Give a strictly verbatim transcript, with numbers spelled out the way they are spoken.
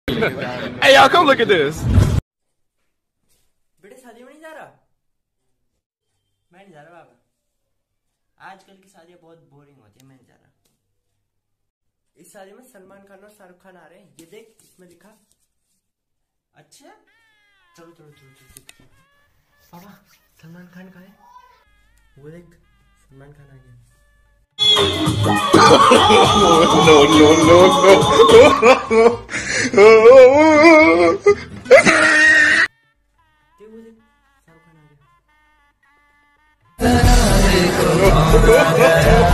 Hey y'all, come look at this. बेटे शादी में नहीं जा रहा? मैं नहीं जा रहा बाबा। आजकल की शादियां बहुत बोरिंग होती है, मैं नहीं जा रहा। इस शादी में सलमान खान और शाहरुख खान आ रहे हैं, ये देख इसमें लिखा। अच्छा चलो चलो चलो चलो पापा, सलमान खान कहाँ है? वो देख सलमान खान आ गया। No no no no देख वो देख शाहरुख खान आ गया।